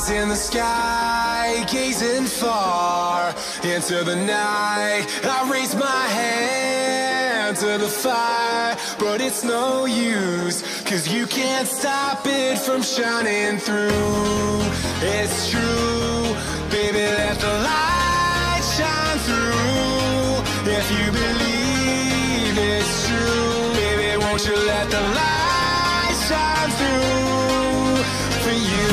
in the sky, gazing far into the night. I raise my hand to the fire, but it's no use, 'cause you can't stop it from shining through. It's true, baby, let the light shine through. If you believe it's true, baby, won't you let the light shine through for you.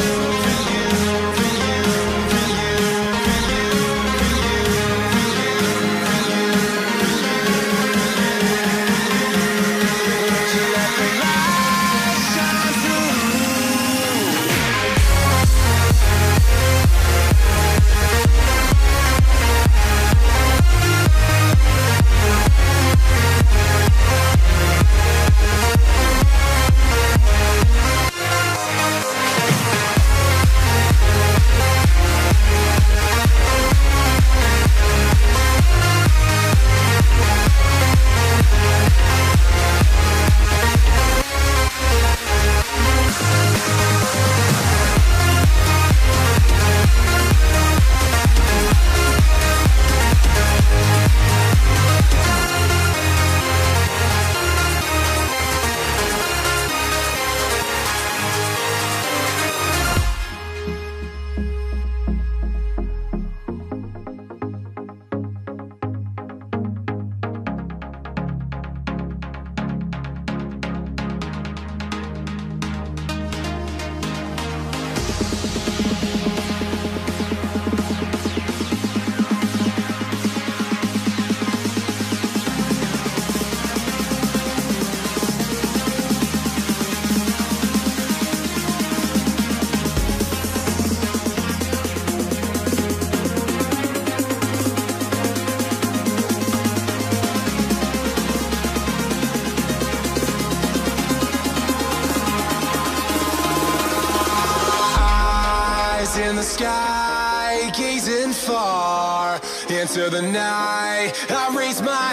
In the sky, gazing far into the night. I raise my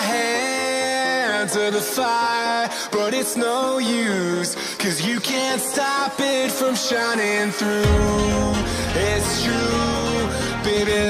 hand to the fire, but it's no use, 'cause you can't stop it from shining through. It's true, baby,